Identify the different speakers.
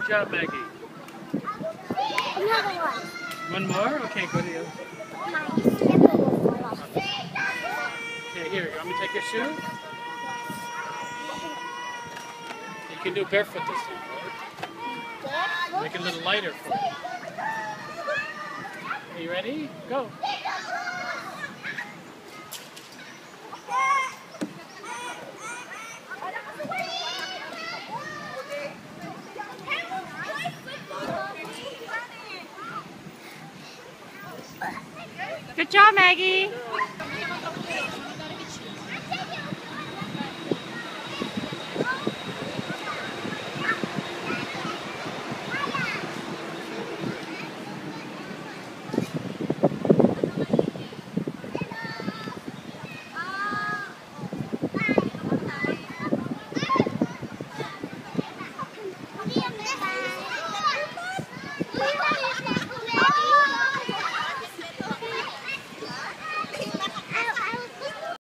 Speaker 1: job, Maggie.
Speaker 2: Another one.
Speaker 1: One more? Okay, go to the other.
Speaker 2: My slipper will fall off.
Speaker 1: Okay, here, you want me to take your shoe? You can do barefoot this time, right? Make it a little lighter for you. Are you ready? Go.
Speaker 3: Good job, Maggie.